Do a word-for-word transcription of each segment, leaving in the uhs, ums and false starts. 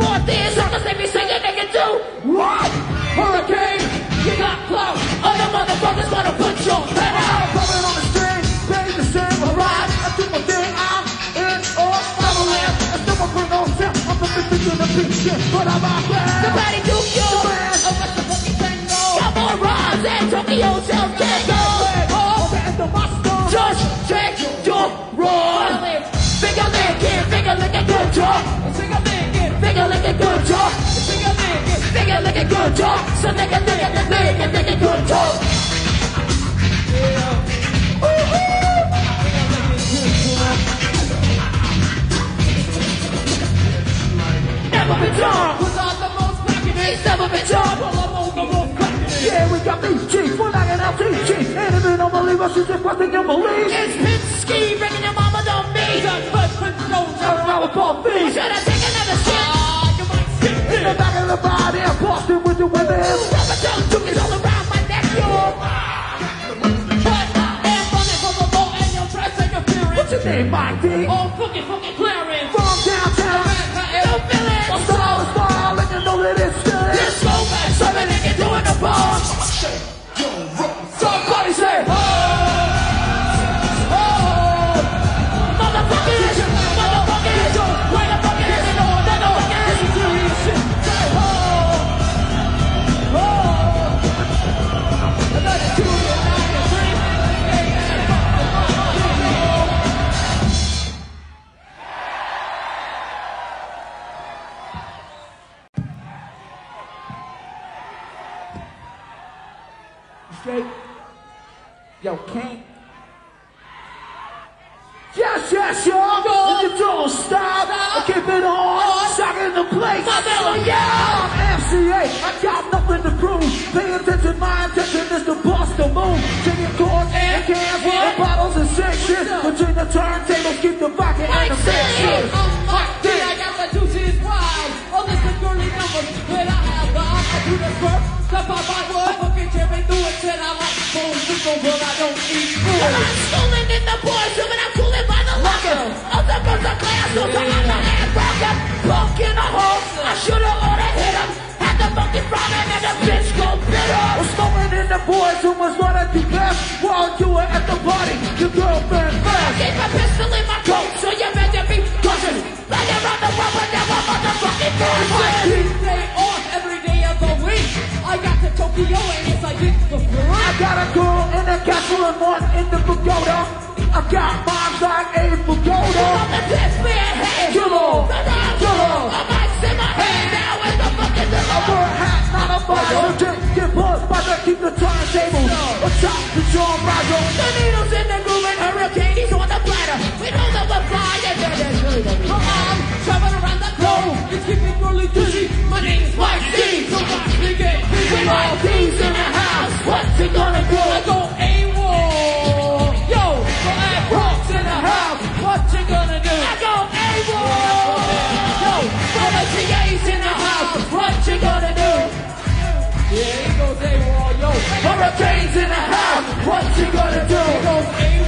Northeast, all the same singing they can do. What? Hurricane, you got clout. Other motherfuckers wanna put your head out. Coming on the string, pay the same. Alright, I do my thing, I'm in all Neverland. I still won't bring no sound. I'm the big in the big shit, but I'm out there. the Patty Duke, yo. Oh, what's the fucking tango? Got more rhymes than Tokyo Shells can go. Just check your roar. Finger licking, finger licking good job. Finger licking, finger licking good job. Finger licking, finger licking good job. So nigga, nigga, nigga, nigga, good job. Never been done. Was on the most cracking. It's never been done. Yeah, we got these cheeks, we're knocking out these cheeks. And if you don't believe us, you just what they can believe. It's Pinsky, bringing your mama don't me. Turn around with both feet. Should I take another shit? Ah, you might skip In the back of the body, I'm Boston with the women. Rubber tongue tookies all around my neck, yo. But I am running from the law and your dress interference. What's your name, Mike D? Oh, fucking, fucking Clarence. From downtown. No feelings. My style is style, and you know that it's still is. This slow man, serving nigga doing the bar. Somebody say, oh, oh, motherfuckers, motherfuckers, motherfuckers, motherfuckers, serious shit. Say, oh, oh, another two, nine, and three, eight, and five. Straight. Yo, King. Yes, yes, y'all. And you don't stop. I keep it on. Shocking the place. Yeah. I'm M C A. I got nothing to prove. Pay attention, my intention is to bust the move. Singing chords and cans and bottles and sixes. Between the turntables, keep the vodka and the mixes. I'm Mike D. I got the juices wild. All this the girly numbers. When I have the I do the first. Step out my wood. Fucking jamming through it till I like boom. People, but I don't eat food. I'm schooling in the boys' room and I'm cooling by the locker. All the girls are classrooms. I got my hand broken. Punk in the hole. I should've oughta hit him. Had the monkey frown and the bitch go bitter. I'm smoking in the boys who was what I do best. While you were at the party, your girlfriend I left. keep a pistol in my coat, so you better be cautious. Flying around the world, but never motherfucking Keep day off every day of the week. I got to Tokyo and it's like it's the free. I got a girl in the castle and one in the pagoda. I got moms like a pagoda. I'm the best man, hey. Killer, killer. I'm ice in my hand now in the fucking I wear a hat, not a bottle. The drink get buzzed, but I keep the turntable. A chop to John Roger. The needles in the groove and hurricane, he's on the platter. We know that we're flying, yeah, that's really the reason. I'm traveling around the globe, it's keeping really dizzy. My name's Mike D, so watch me get busy. With all these in the house, what's he gonna do? I go AWOL. Yo, so add rocks in the house, what you gonna do? I go AWOL. Yo, so the T A's in the house, what you gonna do? Yeah, he goes AWOL, yo. Hurricanes in the house, what you gonna do? He goes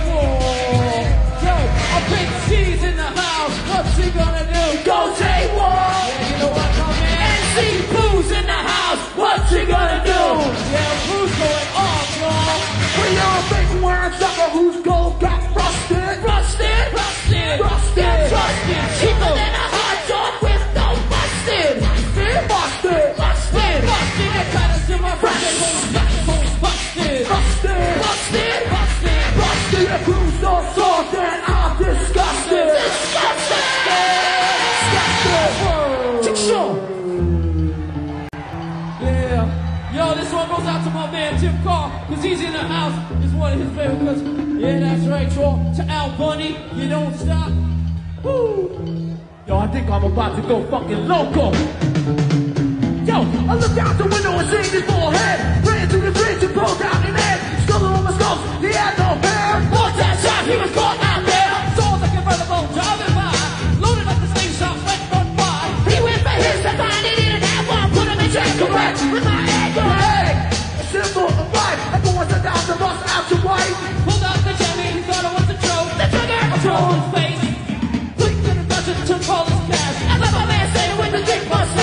AWOL. Yo, a big C's in the house, what's he gonna do? Goes AWOL. Yeah, you know what, come in. N C Blues in the house, what you gonna do? Yeah, who's going on, y'all? We all think wearing sucker whose gold got rusted. Rusted, rusted, Rusted. trusted. Cheaper than a hot dog with no busted. Busted. Busted. Busted, busted. That kind of similar fresh. Homes busted. Busted. Busted, busted. Busted. The crew's so soft and I'm disgusted. Disgusting. Disgusted. Yeah. Yo, this one goes out to my man Tim Carr, cause he's in the house. It's one of his favorite cause yeah, that's right, y'all. To Al Bunny, you don't stop. Woo! Yo, I think I'm about to go fucking loco. Yo, I look out the window and see this forehead. Ran to the bridge and pulled down his head. Skull on my skulls, he had no hair. One that shot, he was caught out there. Saw the convertible driving by. Loaded up the slingshot, went run by. He went for his divine, he didn't have one. Put him in jail, correct, with my head go. Hey, simple and right. Everyone's a down to bust out your wife. Pulled out the jammy, he thought it was a joke. The trigger, I throw his face. Quick to the Dutchess, took all his cash. I let my man say with the dick bust.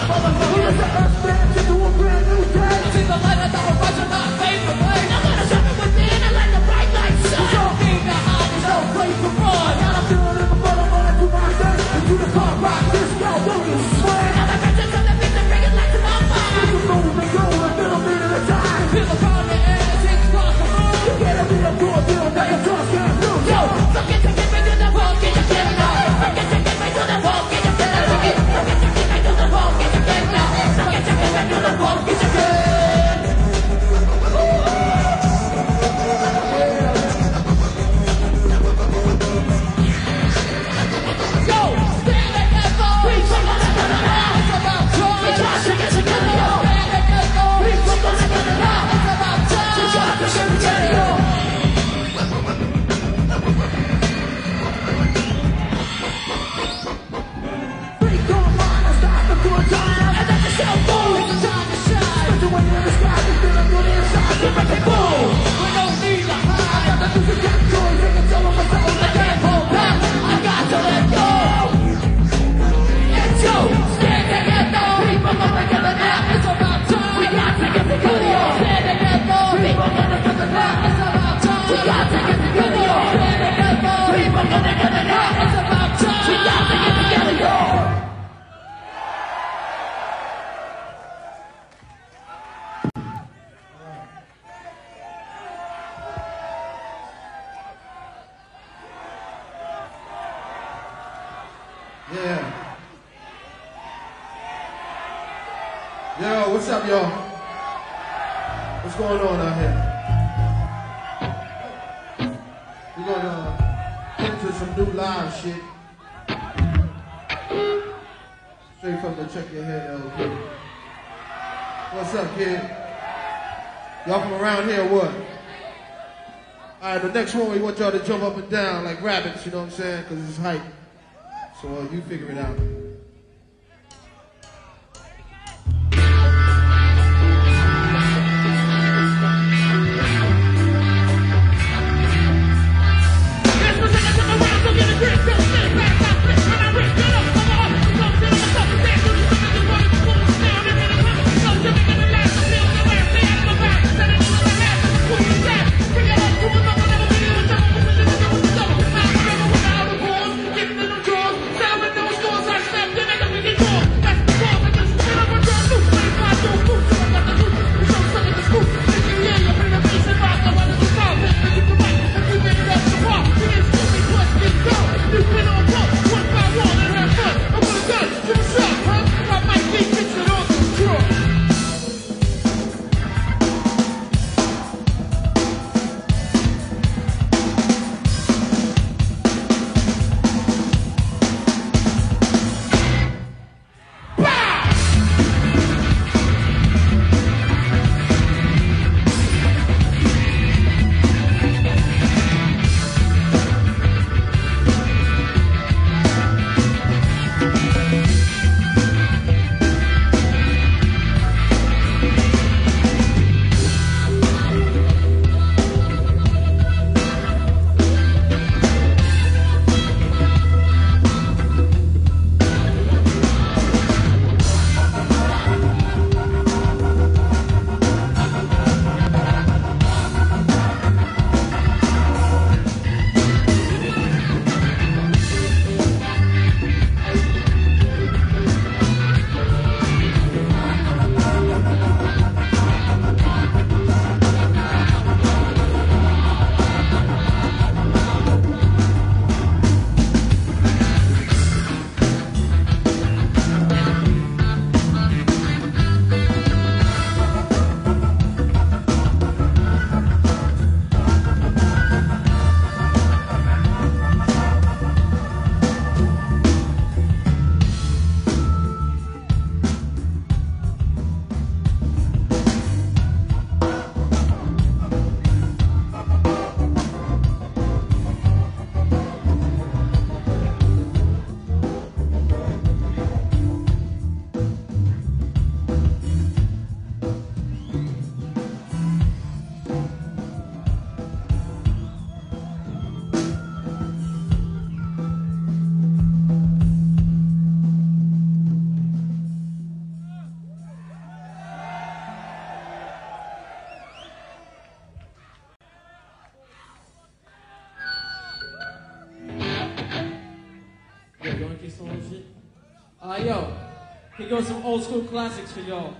We let the earth dance into a brand new day. See the light at the horizon, not fade away. I'm gonna shove it within and let the bright light shine. Don't need the hide, there's no place to run. Now I'm feeling in the bottom of to my sense. Into the car rock, this go, don't you swear. Now the vengeance of the beat, the bring it like to my mind. We can move and go a little bit at a time. Feel the power in the air, it takes across the room. You gotta be a good deal that you just can't do. Yo, forget to get me to the wall, get your get now. Forget to get me to the wall, get your get now. Forget to get me to the wall, get your get now. Forget to get me to the wall, get your get. Yo, stand together. It's about time. It's about time. Stand together. It's about time. Stand together. Yeah. Yo, what's up, y'all? What's going on out here? We're gonna get into some new live shit. Straight from the Check Your Head L P. What's up, kid? Y'all from around here or what? Alright, the next one we want y'all to jump up and down like rabbits, you know what I'm saying? Because it's hype. So uh, you figure it out. Seven, no scores, I We got some old school classics for y'all.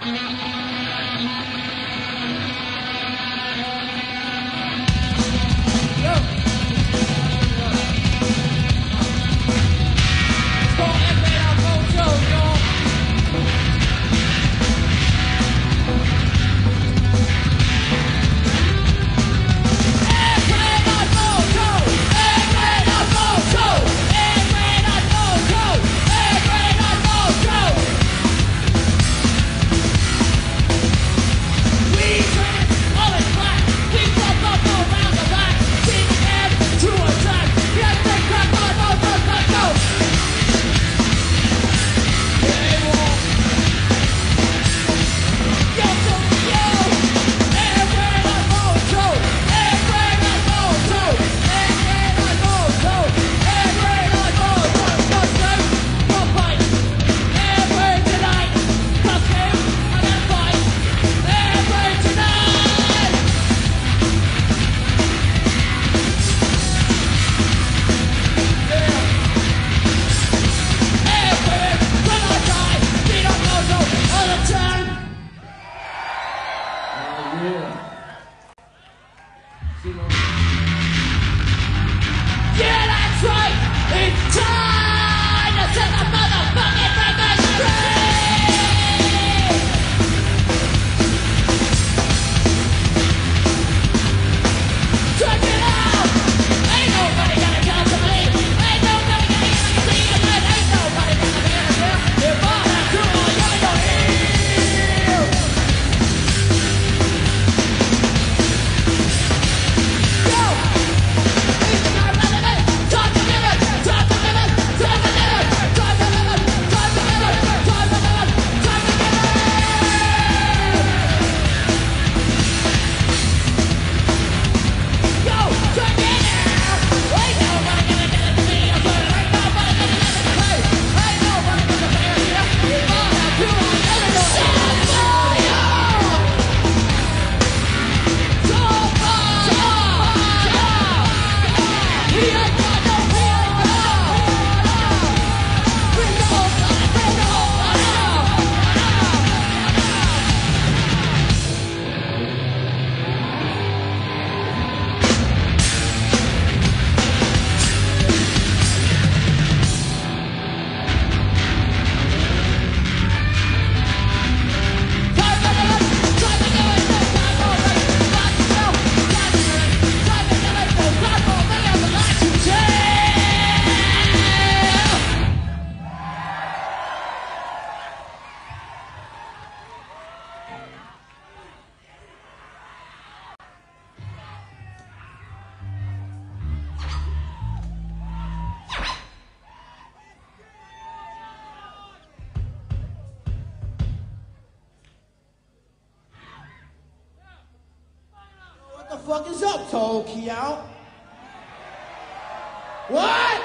What the fuck is up, Tokyo? What?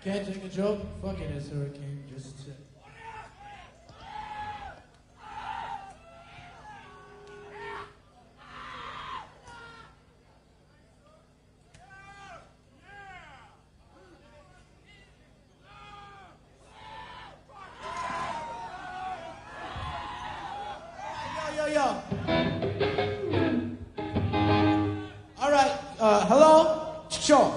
Can't take a joke? Fuck it, it's Hurricane. Just sit. Yo, yo, yo. All right. Uh, hello? Sure.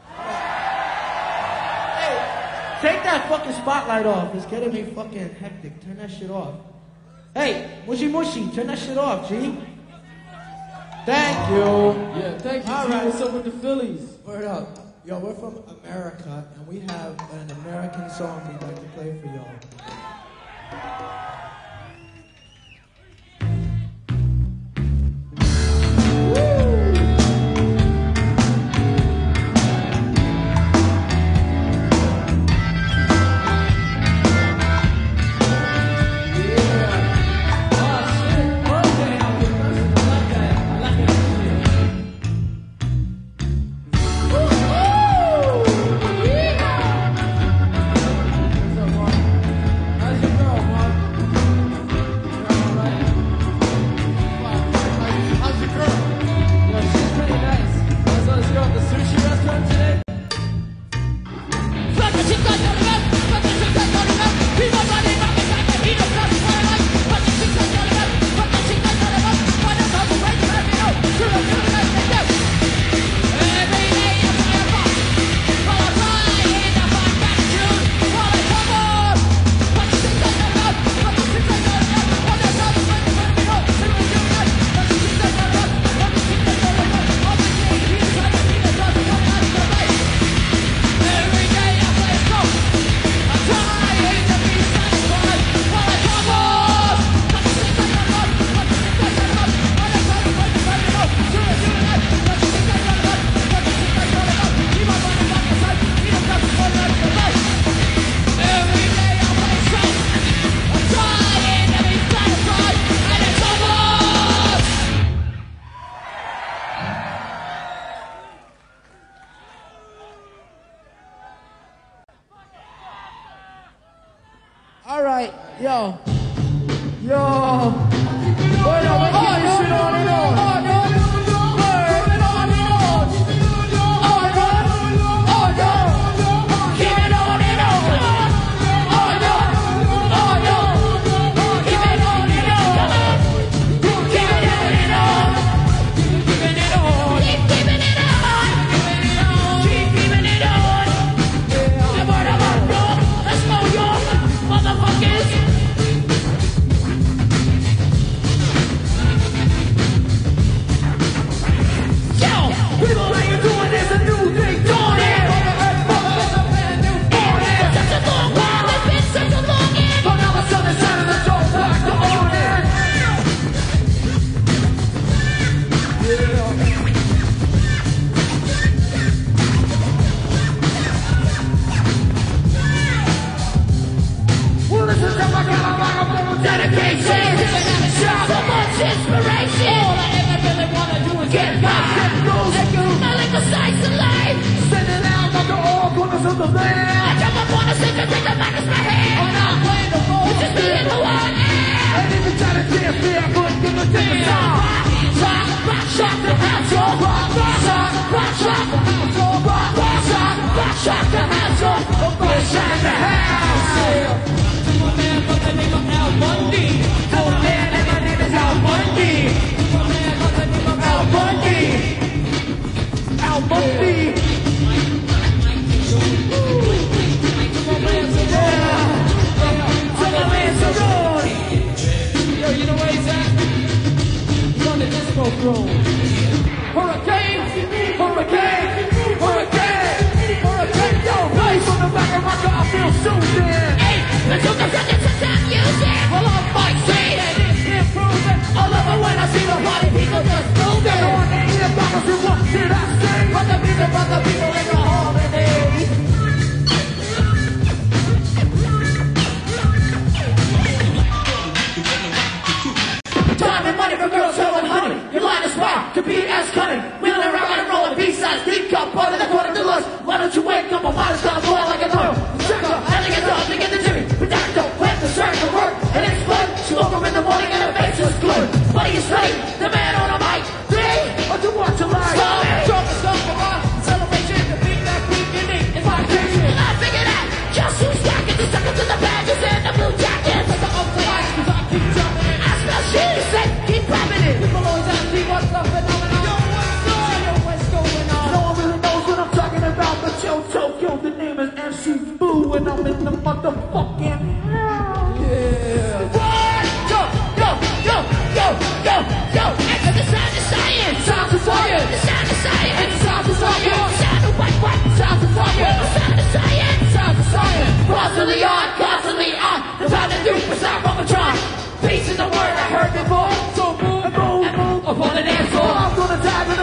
Take that fucking spotlight off. It's getting me fucking hectic. Turn that shit off. Hey, mushy mushy, turn that shit off, G. Thank you. Yeah, thank you. All G. right. What's up with the Phillies? Word up. Yo, we're from America, and we have an American song we'd like to play for y'all. All right, yo, yo. Wait up, we keep this shit on and on. On, on, word, on and on. On, on, on, on. Keep it on and on. On, on, on, on. Keep it on and on. Keep it on and on. Keeping it on. Keep keeping it on. Keep keeping it on. And what about you? Let's go, y'all. Motherfuckers! Yo! People ain't doing this, a new thing dawning! Morning! Such a long while, it's been such a long end! But now the sun is shining, the door back to morning! Well, this is how I got a lot of little dedication. So much inspiration. All I ever really wanna do is get by. I like the sights of life. Sending out on the all corners of the land. I jump up on a stick and take the mic as my hand. I'm not playing the role. Just be in the one. And if you try to dance me, I couldn't give a damn. Rock, rock, shock the house. Rock, rock, rock, rock, shock the house. Rock, rock, rock, rock, shock the house. Rock, rock, shock the house. My man by the name of Al Bundy. Oh man, and my name is Al Bundy. My man by the name of Al Bundy. Al Bundy. To my man Sarone. Yo, you know where he's at? He's on the disco throne. Hurricane, hurricane, hurricane, hurricane. Yo, bass on the back of my car, I feel so dead. The truth is that it's a time music. Well, I'm my street and it's improving. I love it when I see the party people just moving. They don't want to eat a bottles and what did I say? But the music, but the people in the holiday. Time and money for girls, hell and honey. Your line is wild, to be as cunning. Wheeling around and rolling B-sides.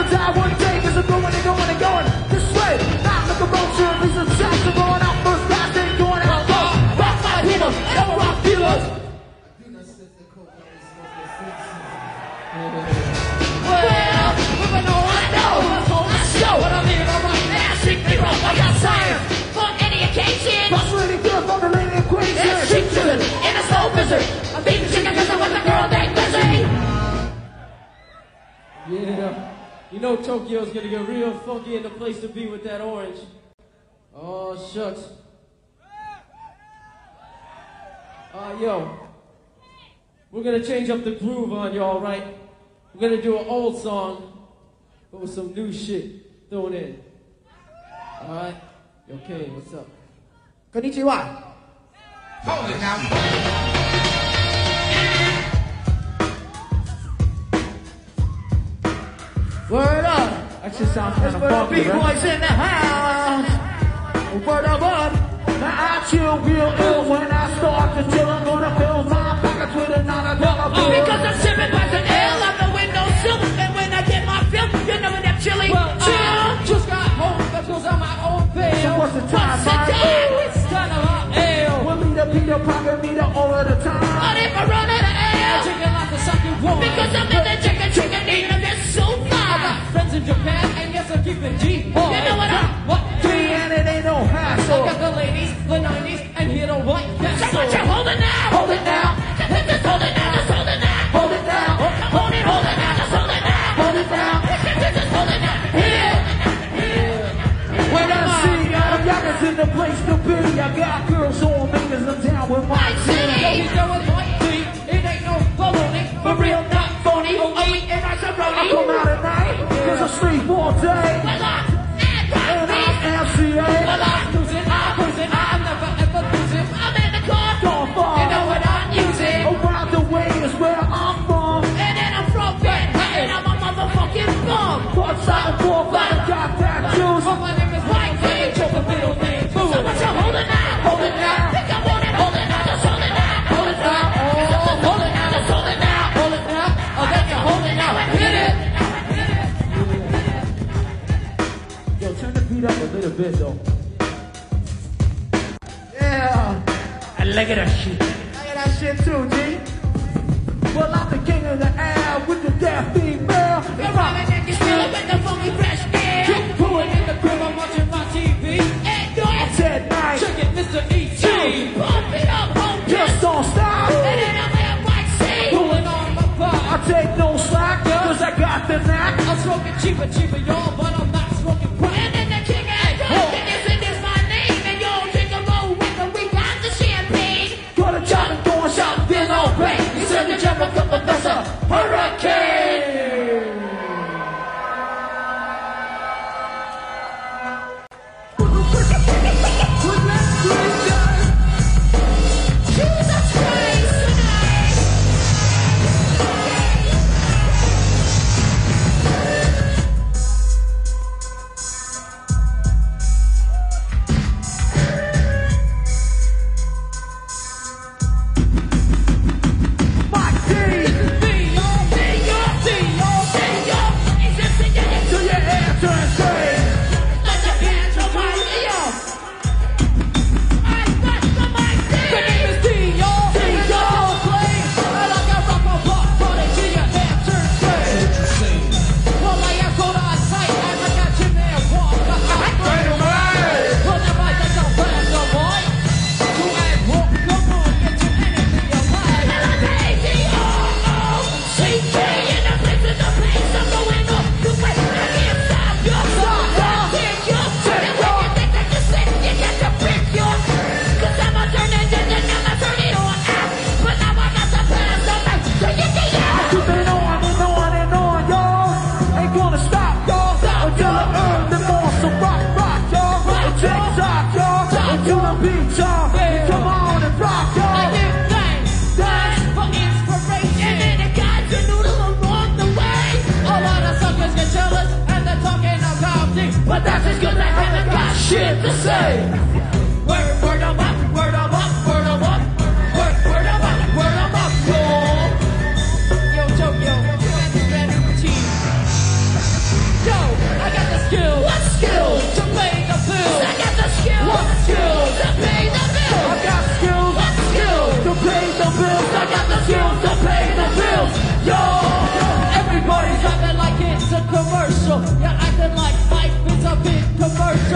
gonna die one day, cause I'm going and going and going this way. Not like a vulture, these are shots are going out first class, then going out first. Rock my healers, and rock dealers. Well, moving on, I know, let's go. What I mean, I'm right now, strictly wrong, I got science. For any occasion, What's really good for the lady equation? it's street chillin' in a slow blizzard. I'm beating chicken cause I'm with a girl named Lizzie. Yeah, you know Tokyo's gonna get real funky in the place to be with that orange. Oh, shucks. Uh, yo, we're gonna change up the groove on y'all, right? We're gonna do an old song, but with some new shit thrown in. Alright? Okay, what's up? Konnichiwa. Hold it now. Word up. That shit sounds kind of Word up, funky, right? B-boys in the house. Word up, up. Now I chill real ill when I start to chill. I'm gonna fill my pockets with a nine dollar bill. Because I'm sipping by some ale on the windowsill. And when I get my fill, you know when that chili Well, chill. I just got home, that goes on my own So bail. what's the time, What's the man? time? It's kind of hot ale. We'll meet up, meet up, pocket meet up all of the time. But if I run out of ale, Drinking lots of sake wine. because I'm in the chicken chicken need to get so I far. got friends in Japan, and yes, I'm keeping G. Oh, You know what I'm- What? Three and it ain't no I hassle. got the ladies, the nineties, and hit a white So castle. what you holding now? Hold it now, Just hold it now, just hold it now. hold it down, Hold it, hold it now, just hold it now. hold it down. Just hold it now. Here. Where I am I? see I'm youngest in the place to be. I got girls on me cause I'm down with my I team. see. Yo, he's going white tea. It ain't no baloney. For real, not phony. Oh, wait, and I should I come out at night cause I sleep all day. Well, uh, And and I'm M C A. Well, I'm losing, I'm losing, I'm never ever losing. I'm in the car. Gone far. You know what I'm using. Around the way is where I'm from. And then I'm from Manhattan. And I'm a motherfucking bum. What's out for I got that juice. Oh, my name is White Tea. Choke a middle name. So what you holding now? Hold it now. Think I want it, hold it now, just hold it now. Hold it down. Just hold it now, just hold it now. Hold it now. Oh, then you hold it now and hit it. Yo, turn the beat up a little bit though. Yeah. I like that shit. Like that shit too, G. Well, I'm the king of the air with the deaf female. You're rhyming and you're still with the funky fresh air. Keep pulling in the crib, I'm watching my T V. And do it. Said night. Check it, Mister E T. Pump it up, pump it. Just don't stop. And then I'm at White Sea. Pulling on my I bar. take no slack, cause I got the knack. I'm smoking cheaper, cheaper, y'all, but I'm not smoking crack. And then the king and and this and this my name. And y'all drink a roll with and we got the champagne. Go to job and go and shop, then I'll break. You said the general professor, hurricane. Jesus Christ tonight. My team, till your air turns gray. The name is D, y'all. And I don't play. And I got rock my block, but it till your hair turns gray. Well, I am cold on sight, and I got you there, walk. Well, never let your plans go, boy. To add walk, come on, get you anything you like. Keep it on and on and on, y'all. Ain't gonna stop, y'all. Until I earn the more. So rock, rock, y'all. And take top, y'all. Until I beat y'all. And come on and rock, y'all. A lot of suckers get jealous, and they're talking about me. But that's just cause I haven't got shit to say. Word, word of up, word of up, word of up. Word, word of up, word of up, y'all. Yo, Tokyo, you and your brand new routine.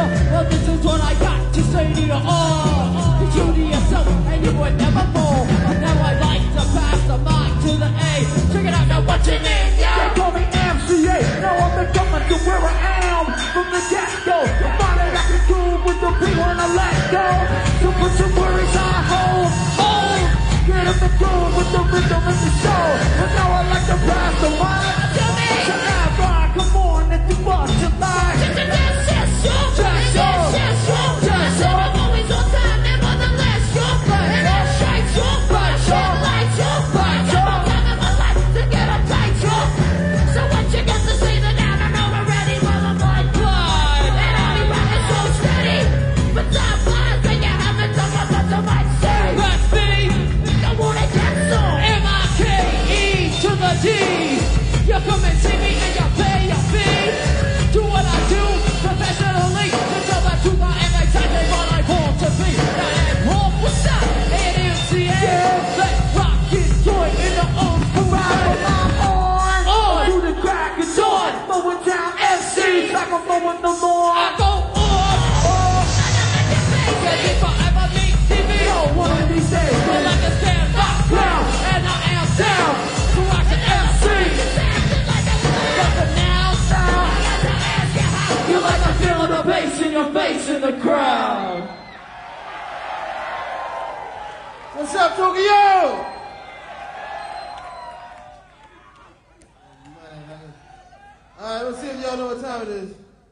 So, well, this is what I got to say to you all. You true to yourself, and you would never fall. Now I like to pass the mic to the A. Check it out, now what's your name, yo? They call me M C A. Now I'm becoming to where I am from the get-go. I find that I can groove with the beat when I let go. So put your worries on hold. Hold. Get up and groove with the rhythm and the soul. And now I like to pass the mic to me. So now, come on, if you bust your mind. Just a dance, yes, sure. Just yes, yes, sure. Just sure. I'm always on time, never the last, sure. And I'll strike, sure. But sure, light, sure. But sure. I'm time in my life to get up tight, sure. So what you got to say that now I know we're ready for the blood blood. And I'll be rocking so steady. But time flies when you haven't done what much of my say. That's me. I wanna dance on. M I K E to the D. You come and see me and you pay your fee. Do what I do professionally. To tell the truth, I am exactly what I want to be. Now and home, what's up? And M C A. Yeah. Let's rock it, joy in the arms parade. I'm on. On. Do the crack and on. Mowing down M C. Like I'm mowing the I lawn. go on. Oh, Cause if I ever meet T V, yo, one of these days. well, I can stand rock down. And I am down to rock the M C. But for now, you like I feel the bass in your face in the crowd. What's up, Tokyo? Alright, let's see if y'all know what time it is.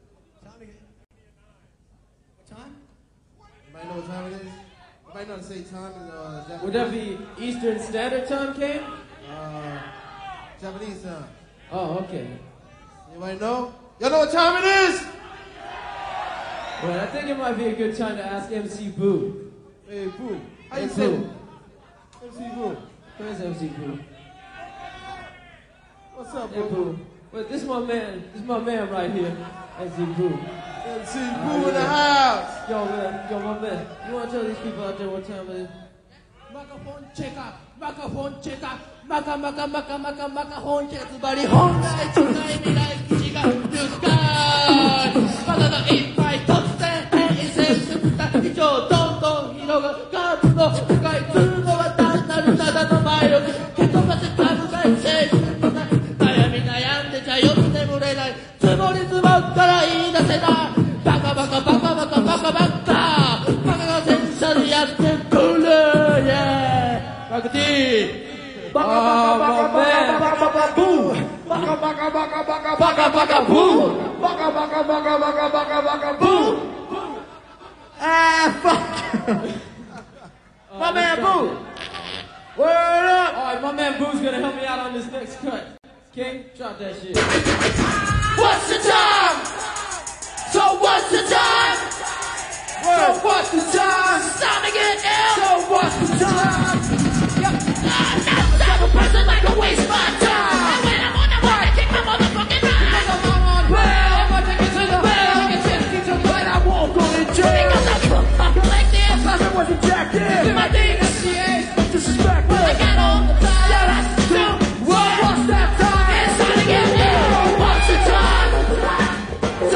What time? Anybody know what time it is? Anybody know how to say time in uh, Japanese? Would that be Eastern Standard Time, King? Uh, Japanese time. Oh, okay. Anybody know? Y'all know what time it is? Well, I think it might be a good time to ask M C Boo. Hey, Boo. How Hey, you say Boo. it? M C Boo. Where's M C Boo? What's up, Hey, Boo? Boo. Well, this is my man. This is my man right here. M C Boo. M C Boo in the house. Yo, man. Yo, my man. You want to tell these people out there what time it is? Microphone checker, microphone checker, maka maka maka maka microphone checker. つまり本来近い未来基地が深い。バカがいっぱい突然変異性質た以上どんどん広がる数の深い通のは単なるただの前力。蹴飛ばせたるがい性質のない悩み悩んでちゃ夜眠れない積もり積もったら言い出せないバカバカバカバカバカバカバカが戦車でやってくる。Baka T! Baka baka baka baka baka boo! Baka baka baka baka baka baka boo! Baka baka baka baka baka baka boo! Ah, fuck! My man Boo! Word up! Alright, my man Boo's gonna help me out on this next cut. King, drop that shit. What's the time? So what's the time? So what's the time? It's time to get ill. So what's the time? I'm not the type of person like to waste my time. And when I'm on the one, I take my motherfucking ride. I'm on well, I'm gonna take it to the well, I'm gonna take it to the When I walk on the jail, Because I put my like this. I wasn't jacked in. My thing is C A. Disrespect. I got all the time. Yeah, that's the truth. What? What's that time? It's time to get ill. What's the time?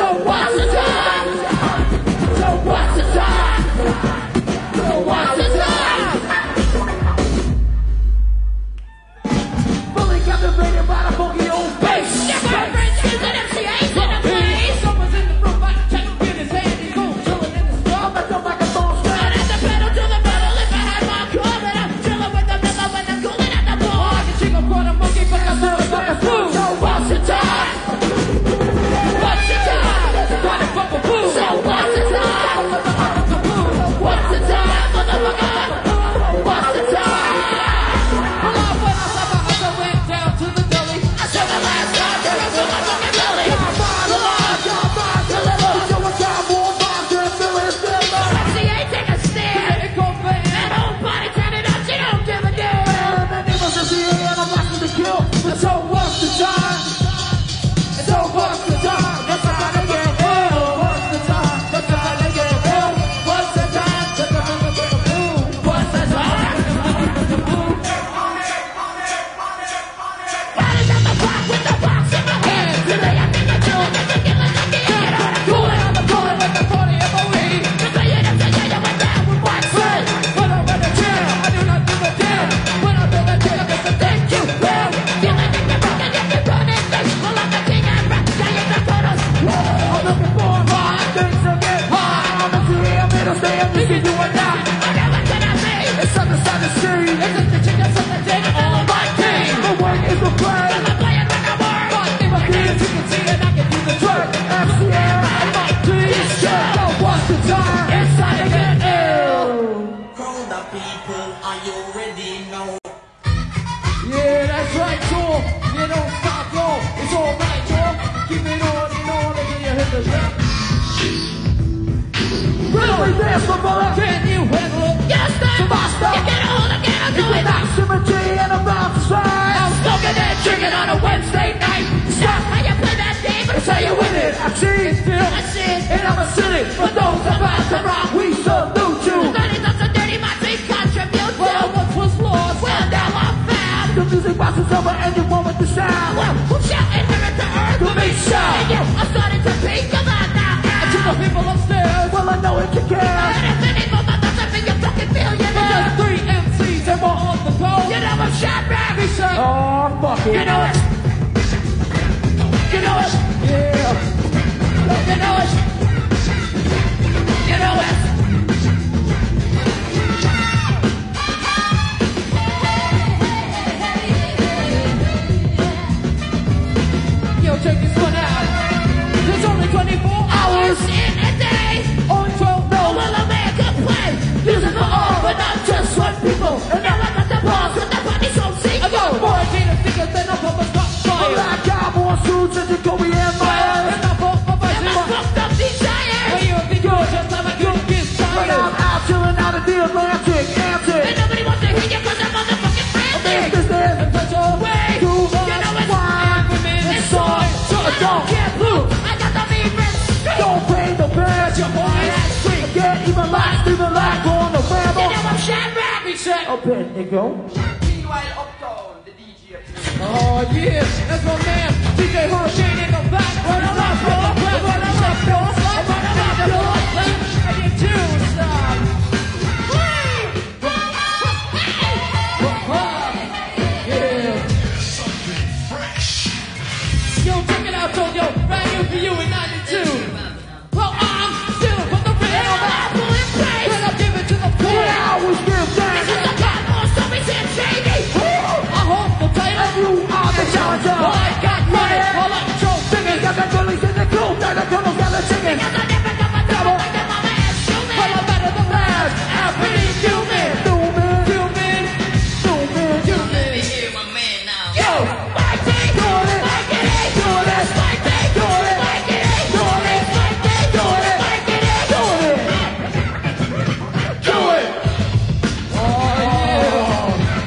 things to get high. I'm here, I'm here to stay, I'm missing you and I. Whatever can I be? It's something to see. It's just the chicken, something to all of my team. The work is the play. I'm not playing with the word. But if I can, you can see it, I can do the trick. F C M, My team, go watch the time. It's time to get ill. Crowd of people, are you ready now? Yeah, that's right, y'all. You don't stop, y'all. It's all right, y'all. Keep it on and on until you hit the ground. Really dance for brother. Can you handle it? Yes, then. Master. You get a hold of it, I'll do It's it. about symmetry and about size. I'm smoking and drinking on a Wednesday night. Stop how you play that game, but say you win it. I've seen still, I see it. and I'm a city. For those about to rock, we salute you. Thirty something dirty, my team contribute to. Well, what was lost? Well, now I'm found. The music box is over and you want with the sound. Well, who shall enter into earth? To be sure. And you, I'm starting to peak, come on now. To the people upstairs. Well, I know it you care. And if any more motherfuckers up in your fucking billionaire. Just three M Cs and more on the go. You know I'm shot back. He said, Oh, fuck it. You know it. You know it. yeah. You know it. You know it. Yo, check this one out. There's only twenty-four Hours hours in a day. on twelve. No, well, a man can play. Music for all, but not just one people. And now I got the balls with the body so sick. I got more data figures than a pump stop fire. I got more suits and Jacoby and Myers. And I bought my And vision. my fucked up desires. When you think you're just like a good kiss But I'm tired. out chilling out of the Atlantic, And antic. nobody wants to hear you cause I'm motherfucking frantic. This is And touch your way. too You much know it's wine. Women It's inside. so I don't care blue. I got the mean red straight. Don't pay the bills. Your boy ass freak. Get even like Stephen like on the You ramble. know I'm shot back. He said, Up in you go. Meanwhile, uptown, the D J. oh yeah, that's my man. D J Hurricane in the back. Run him up, bro. Run him up, bro. Run him up, bro. Let me get you two stop. Yeah. Yo, check it out, yo, yo. Brand new for you in ninety-two. Well, I'm still from the real. Then I'll give it to the We poor. always give thanks. I hold the title. And you are the challenger. Well, I got money. Well, I'm so big. Got the bullies in the coop. Got the colonels, got the chicken. Well, I'm better than last. I'm pretty human. Newman, Human. Newman. Human. Hear my man now. Yo, my team, Doing it. like it ain't. Doing it. My team, Doing it. like it ain't. Doing it. My team, Doing it. like it ain't. Doing it. Do it. Oh, yeah.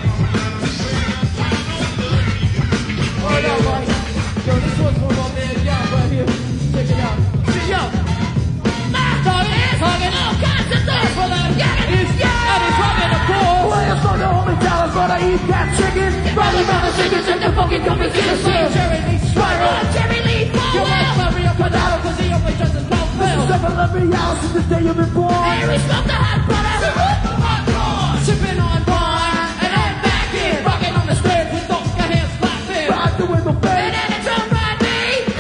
Oh, no, Mike. Yo, this one's for my man Young right here. Check it out. See, yo. My dog is hugging all kinds of things. Well, uh, Yeah, he's, yeah. and he's running the ball. Players for the only dollars, but I eat that chicken. Brother, brother, chickens in the fucking company in the Sweet sun. Jerry Lee Spiral. Spiral, Jerry Lee You like Falwell. Mario Cardano because he only dresses Paul Bell. Seven eleven hours since the day you've been born. Hey, we smoke the hot butter. Sipping on wine, and I'm back in. Rocking on the stage with both your hands clapping. Ride the window, And babe. then it's all right, me.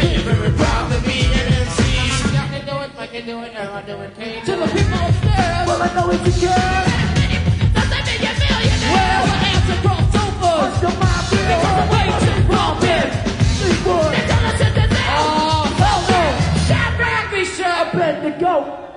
I can do it, I can do it, and I do it. To the people upstairs. Well, I know if you can. Doesn't make you millionaire. Well, the answer crossovers. What's your mind feel? Because the way to romping. Sleep, boy. They tell us it's a thing. Oh, hell no. Shot back. Be sure. I bet to go.